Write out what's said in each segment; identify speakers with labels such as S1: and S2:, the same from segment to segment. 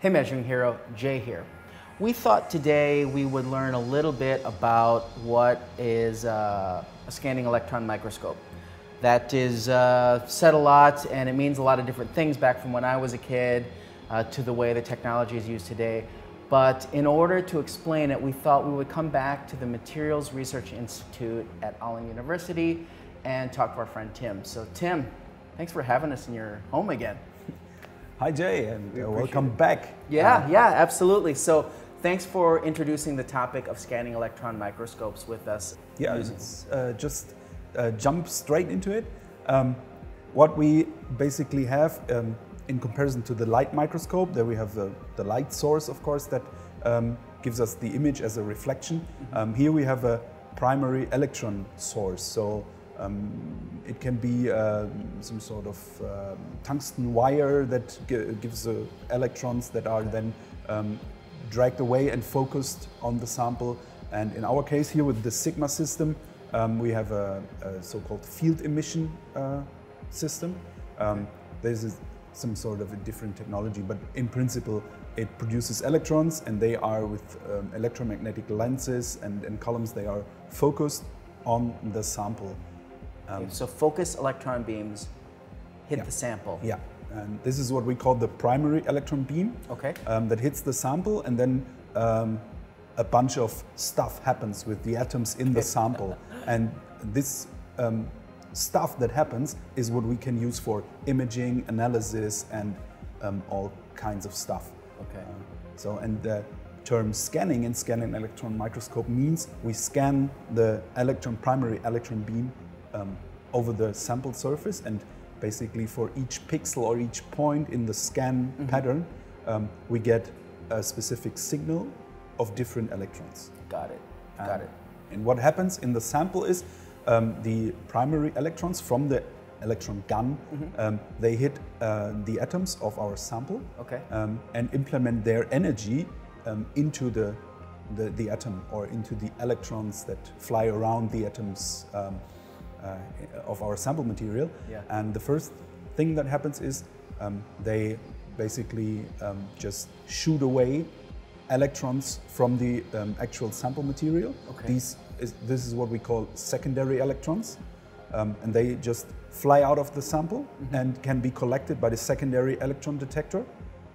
S1: Hey Measuring Hero, Jay here. We thought today we would learn a little bit about what is a scanning electron microscope. That is said a lot, and it means a lot of different things back from when I was a kid to the way the technology is used today. But in order to explain it, we thought we would come back to the Materials Research Institute at Aalen University and talk to our friend Tim. So Tim, thanks for having us in your home again.
S2: Hi Jay, and welcome back.
S1: Yeah, absolutely. So thanks for introducing the topic of scanning electron microscopes with us.
S2: Yeah, let's just jump straight into it. What we basically have in comparison to the light microscope, there we have the light source, of course, that gives us the image as a reflection. Here we have a primary electron source. So it can be some sort of tungsten wire that gives electrons that are then dragged away and focused on the sample. And in our case here with the Sigma system, we have a so-called field emission system. This is some sort of a different technology, but in principle it produces electrons, and they are with electromagnetic lenses and columns. They are focused on the sample.
S1: Okay, so focus electron beams hit the sample.
S2: Yeah, and this is what we call the primary electron beam.
S1: Okay.
S2: That hits the sample, and then a bunch of stuff happens with the atoms in the sample. And this stuff that happens is what we can use for imaging, analysis, and all kinds of stuff.
S1: Okay.
S2: And the term scanning in scanning electron microscope means we scan the primary electron beam over the sample surface, and basically for each pixel or each point in the scan pattern, we get a specific signal of different electrons.
S1: Got it. Got it.
S2: And what happens in the sample is the primary electrons from the electron gun, they hit the atoms of our sample, and implement their energy into the atom, or into the electrons that fly around the atoms of our sample material.
S1: Yeah.
S2: And the first thing that happens is they basically just shoot away electrons from the actual sample material.
S1: Okay.
S2: This is what we call secondary electrons, and they just fly out of the sample and can be collected by the secondary electron detector,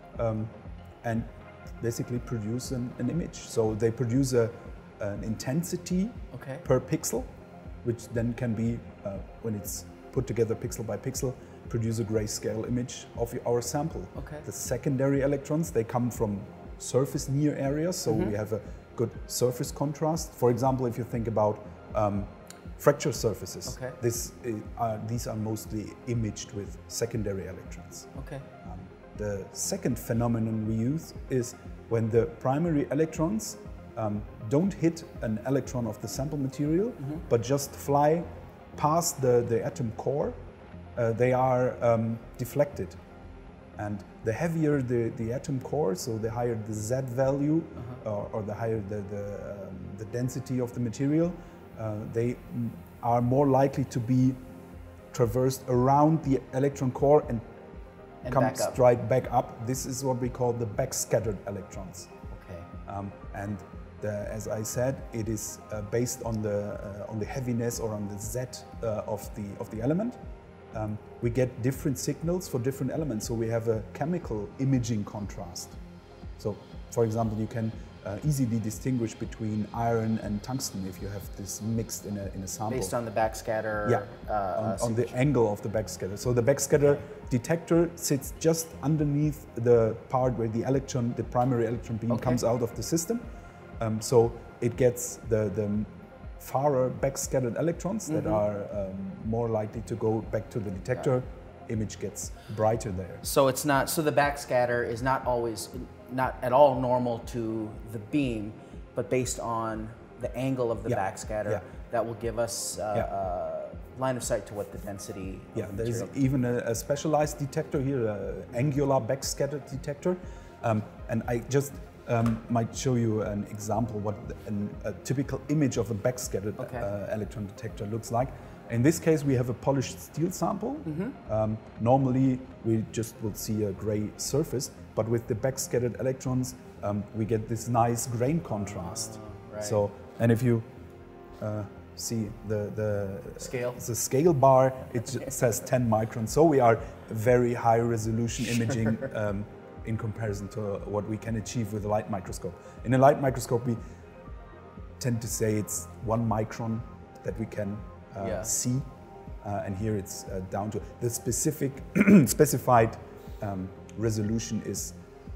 S2: and basically produce an image. So they produce an intensity per pixel, which then can be, when it's put together pixel by pixel, produce a grayscale image of our sample.
S1: Okay.
S2: The secondary electrons, they come from surface near areas, so we have a good surface contrast. For example, if you think about fracture surfaces, these are mostly imaged with secondary electrons.
S1: Okay.
S2: The second phenomenon we use is when the primary electrons don't hit an electron of the sample material, but just fly past the atom core, they are deflected. And the heavier the atom core, so the higher the Z value, or the higher the density of the material, they are more likely to be traversed around the electron core and come straight back up. This is what we call the backscattered electrons.
S1: Okay.
S2: And as I said, it is based on the heaviness, or on the Z of the element. We get different signals for different elements, so we have a chemical imaging contrast. So, for example, you can easily distinguish between iron and tungsten if you have this mixed in a sample.
S1: Based on the backscatter?
S2: On the angle of the backscatter. So the backscatter detector sits just underneath the part where the primary electron beam comes out of the system. So it gets the farer backscattered electrons that are more likely to go back to the detector. Image gets brighter there.
S1: So it's not. So the backscatter is not at all normal to the beam, but based on the angle of the backscatter, that will give us line of sight to what the density.
S2: There's even a specialized detector here, an angular backscatter detector, and I just might show you an example what a typical image of a backscattered electron detector looks like. In this case, we have a polished steel sample. Normally, we just will see a gray surface, but with the backscattered electrons, we get this nice grain contrast.
S1: Right.
S2: So, and if you see the scale bar, it says 10 microns. So we are very high resolution imaging in comparison to what we can achieve with a light microscope. In a light microscope, we tend to say it's 1 micron that we can see, and here it's down to the specified resolution is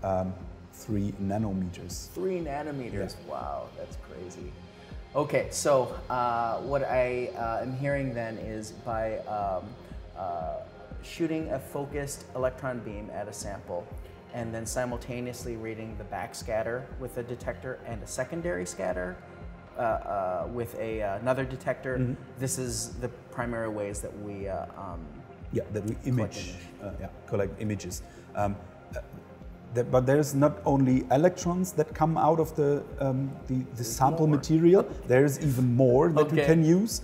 S2: 3 nanometers.
S1: 3 nanometers. Yeah. Wow, that's crazy. Okay, so what I am hearing then is by shooting a focused electron beam at a sample and then simultaneously reading the backscatter with a detector and a secondary scatter with another detector, this is the primary ways that we
S2: that we collect images. But there's not only electrons that come out of the sample material. There's even more that we can use.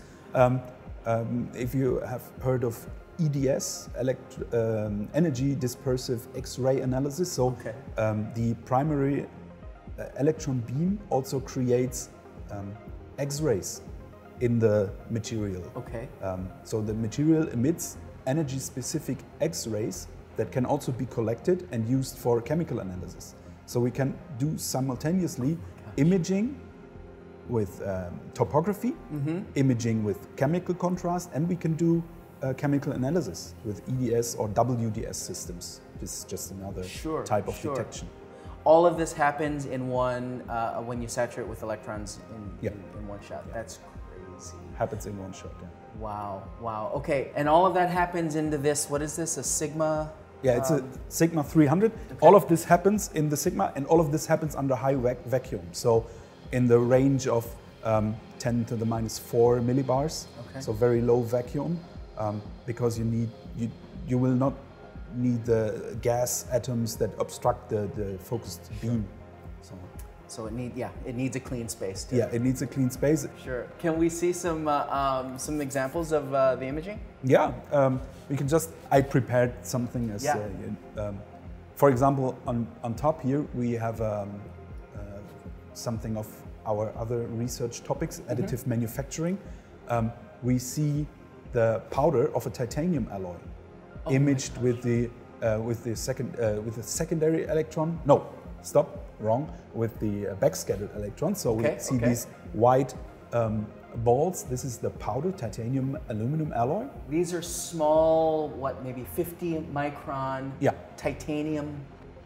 S2: If you have heard of EDS, energy dispersive X-ray analysis, so the primary electron beam also creates X-rays in the material. So the material emits energy-specific X-rays that can also be collected and used for chemical analysis. So we can do simultaneously imaging with topography, imaging with chemical contrast, and we can do chemical analysis with EDS or WDS systems. This is just another type of detection.
S1: All of this happens in one, when you saturate with electrons in one shot. That's crazy.
S2: Happens in one shot, yeah.
S1: Wow, wow. Okay, and all of that happens into this, what is this, a Sigma?
S2: Yeah, it's a Sigma 300. All of this happens in the Sigma, and all of this happens under high vacuum. So in the range of 10 to the minus 4 millibars. So very low vacuum, because you will not need the gas atoms that obstruct the focused beam.
S1: So it needs a clean space.
S2: Yeah, it needs a clean space.
S1: Sure. Can we see some examples of the imaging?
S2: Yeah, we can just. I prepared something as, for example, on top here we have something of our other research topics, additive manufacturing. We see the powder of a titanium alloy, imaged with the secondary electron. No, stop. Wrong, with the backscattered electrons. So we see these white balls. This is the powder titanium aluminum alloy.
S1: These are small, what, maybe 50 micron titanium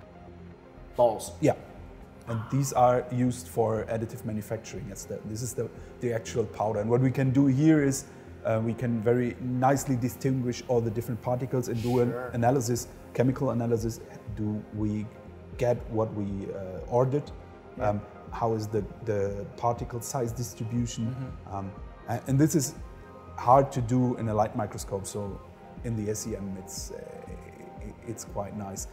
S1: balls.
S2: Yeah, and these are used for additive manufacturing. This is the actual powder. And what we can do here is we can very nicely distinguish all the different particles and do an analysis, chemical analysis. Do we get what we ordered? How is the particle size distribution? And this is hard to do in a light microscope. So in the SEM, it's quite nice.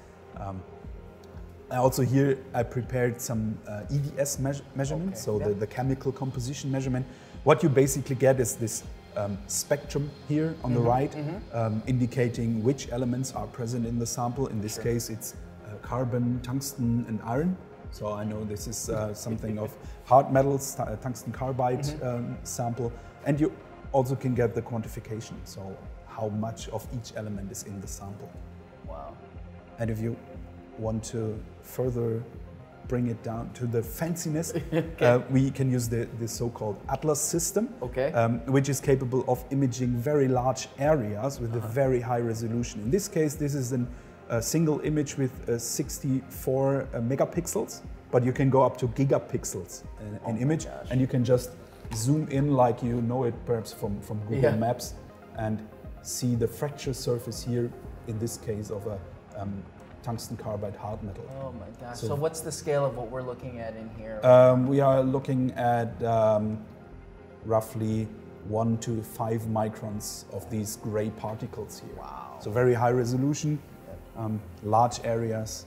S2: Also here, I prepared some EDS measurements, so the chemical composition measurement. What you basically get is this spectrum here on the right, indicating which elements are present in the sample. In this case, it's carbon, tungsten, and iron. So I know this is something of hard metals, tungsten carbide sample. And you also can get the quantification, so how much of each element is in the sample.
S1: Wow.
S2: And if you want to further bring it down to the fanciness, we can use the so-called Atlas system, which is capable of imaging very large areas with a very high resolution. In this case, this is a single image with 64 megapixels, but you can go up to gigapixels in image, and you can just zoom in like you know it perhaps from Google Maps and see the fracture surface here, in this case of a tungsten carbide hard metal.
S1: Oh my gosh. So what's the scale of what we're looking at in here?
S2: We are looking at roughly 1 to 5 microns of these gray particles here.
S1: Wow.
S2: So very high resolution, large areas.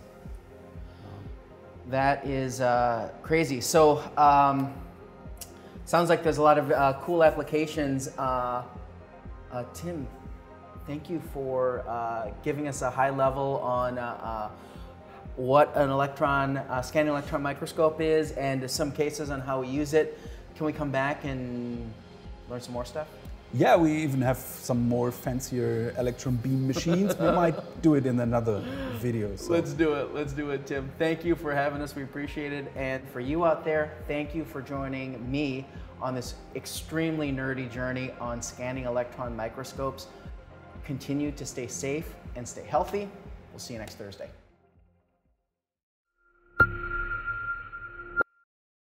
S1: That is crazy. So sounds like there's a lot of cool applications. Tim, thank you for giving us a high level on what an scanning electron microscope is and some cases on how we use it. Can we come back and learn some more stuff?
S2: Yeah, we even have some more fancier electron beam machines. We might do it in another video. So.
S1: Let's do it, Tim. Thank you for having us, we appreciate it. And for you out there, thank you for joining me on this extremely nerdy journey on scanning electron microscopes. Continue to stay safe and stay healthy. We'll see you next Thursday.